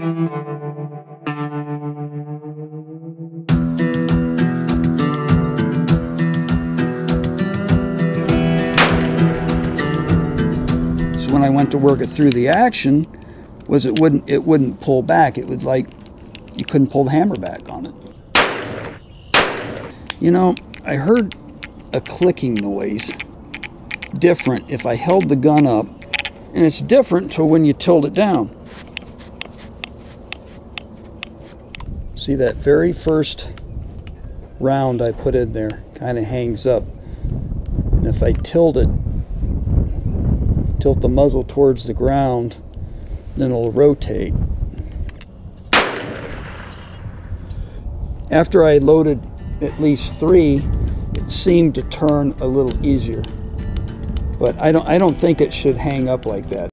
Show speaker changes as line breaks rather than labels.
So when I went to work it through the action, was it wouldn't pull back. It would, like, you couldn't pull the hammer back on it. You know, I heard a clicking noise, different if I held the gun up, and it's different to when you tilt it down. See, that very first round I put in there kind of hangs up, and if I tilt the muzzle towards the ground, then it'll rotate. After I loaded at least 3, it seemed to turn a little easier, but I don't think it should hang up like that.